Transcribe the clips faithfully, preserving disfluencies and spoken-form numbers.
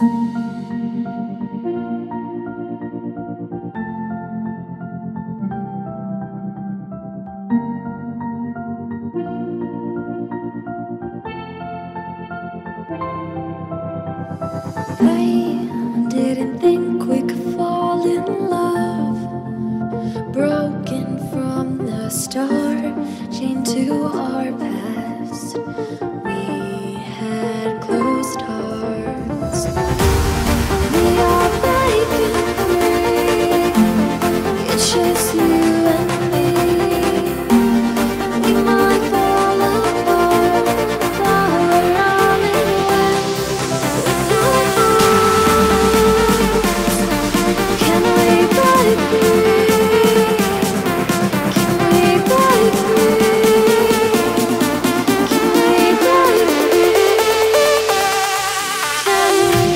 I didn't think we could fall in love. Broken from the start, chained to our past. We had closed hearts. We are breaking free. It's just you and me. We might fall apart, but we're all in love with our hearts. Can we break free? Can we break free? Can we break free? Can we?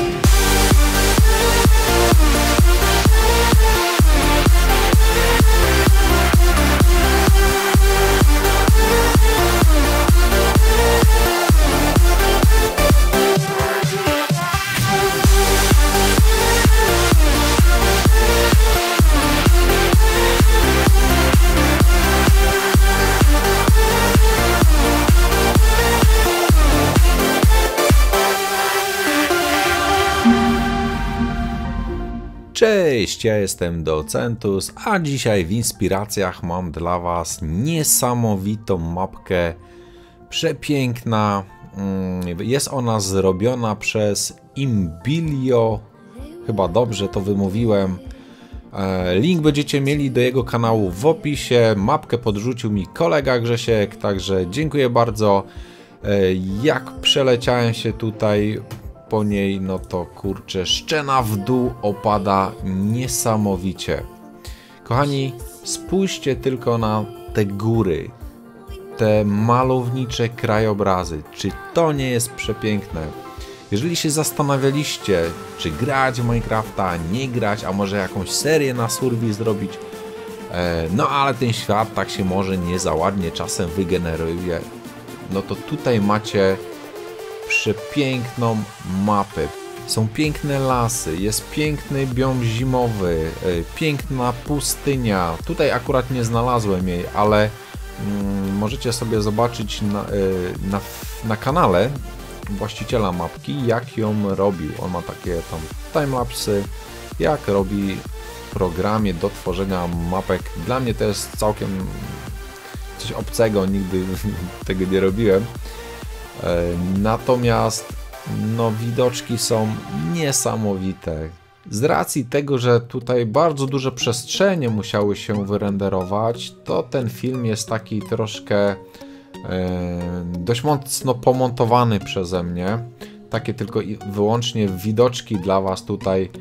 Cześć, ja jestem Docentus, a dzisiaj w inspiracjach mam dla Was niesamowitą mapkę, przepiękna. Jest ona zrobiona przez Imbilio, chyba dobrze to wymówiłem. Link będziecie mieli do jego kanału w opisie, mapkę podrzucił mi kolega Grzesiek, także dziękuję bardzo. Jak przeleciałem się tutaj po niej, no to kurczę, szczena w dół opada niesamowicie. Kochani, spójrzcie tylko na te góry, te malownicze krajobrazy. Czy to nie jest przepiękne? Jeżeli się zastanawialiście, czy grać w Minecrafta, nie grać, a może jakąś serię na survi zrobić, no ale ten świat tak się może nie za ładnie czasem wygeneruje, no to tutaj macie przepiękną mapę. Są piękne lasy, jest piękny biom zimowy, piękna pustynia. Tutaj akurat nie znalazłem jej, ale mm, możecie sobie zobaczyć na, na, na kanale właściciela mapki, jak ją robił. On ma takie tam timelapsy, jak robi w programie do tworzenia mapek. Dla mnie to jest całkiem coś obcego, nigdy tego nie robiłem. Natomiast no, widoczki są niesamowite. Z racji tego, że tutaj bardzo duże przestrzenie musiały się wyrenderować, to ten film jest taki troszkę e, dość mocno pomontowany przeze mnie. Takie tylko i wyłącznie widoczki dla Was tutaj e,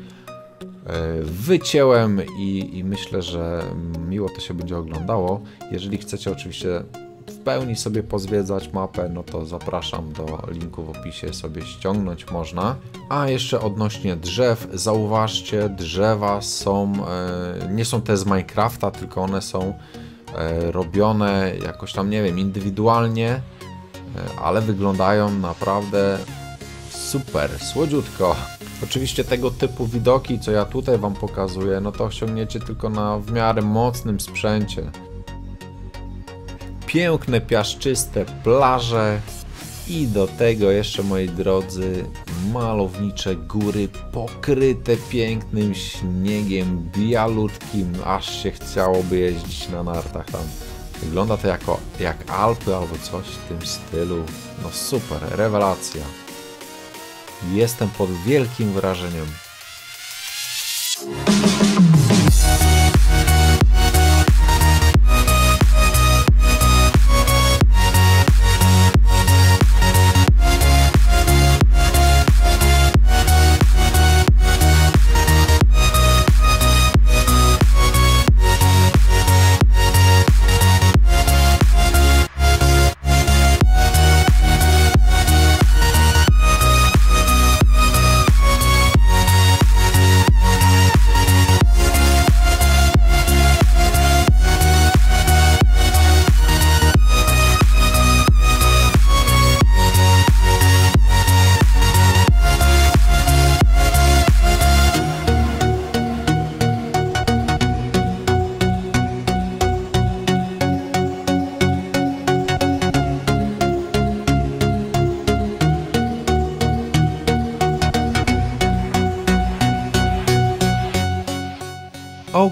wycięłem i, i myślę, że miło to się będzie oglądało. Jeżeli chcecie oczywiście w pełni sobie pozwiedzać mapę, no to zapraszam do linku w opisie, sobie ściągnąć można. A jeszcze odnośnie drzew, zauważcie, drzewa są, e, nie są te z Minecrafta, tylko one są e, robione jakoś tam, nie wiem, indywidualnie, e, ale wyglądają naprawdę super, słodziutko. Oczywiście tego typu widoki, co ja tutaj Wam pokazuję, no to osiągniecie tylko na w miarę mocnym sprzęcie. Piękne, piaszczyste plaże i do tego jeszcze, moi drodzy, malownicze góry pokryte pięknym śniegiem bialutkim, aż się chciałoby jeździć na nartach tam. Wygląda to jako, jak Alpy albo coś w tym stylu. No super, rewelacja. Jestem pod wielkim wrażeniem.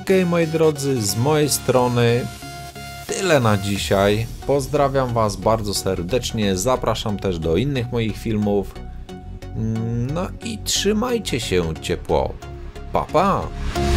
okej, moi drodzy, z mojej strony tyle na dzisiaj. Pozdrawiam Was bardzo serdecznie, zapraszam też do innych moich filmów. No i trzymajcie się ciepło. Pa, pa!